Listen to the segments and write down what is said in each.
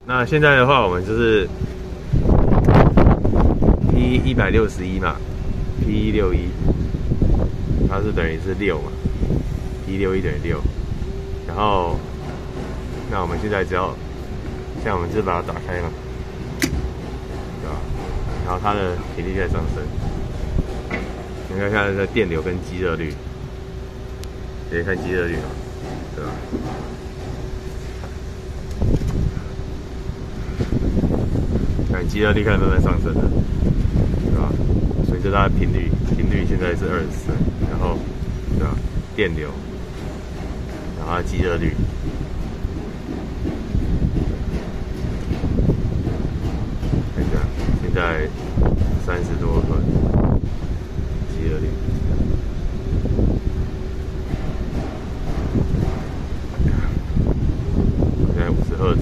那现在的话，我们就是 P161嘛 ，P161，它是等于是6嘛 ，P161等于6。然后，那我们现在只要，像我们就把它打开嘛，对吧？然后它的频率在上升，你看看这电流跟积热率，可以看积热率嘛，对吧？看积热率开始慢慢上升了，对吧？随着它的频率现在是24，然后，对吧？电流，然后它积热率，看一下，现在30多赫积热率，现在50赫兹。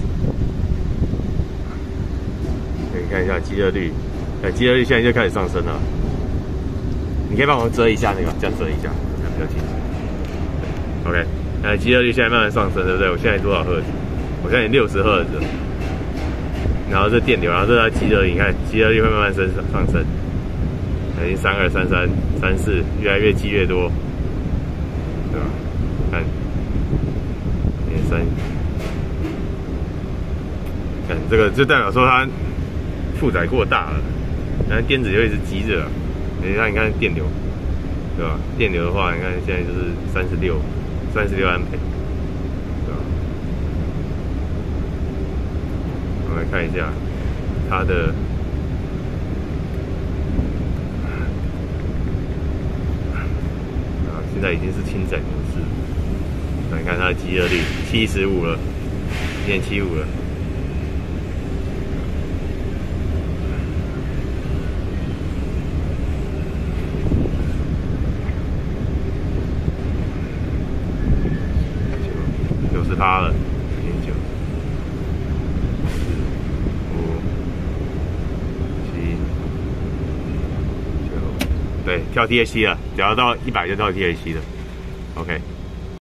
可以看一下积热率，积热率现在就开始上升了。你可以帮我遮一下那个，这样遮一下，这样比较清楚。OK， 积热率现在慢慢上升，对不对？我现在多少赫兹？我现在60赫兹。然后这电流，然后这它积热率，你看积热率会慢慢上升，已经32、33、34，越来越积越多，对吧？看，3，看这个就代表说它负载过大了，然后电子就一直积着。你看电流，对吧？电流的话，你看现在就是36安培，对吧？我们来看一下它的，现在已经是轻载模式。你看它的积热率75了，1.75了。90%了，1.9，4、5、7、9，对，跳 THC 了，只要到100就到 THC 了。OK。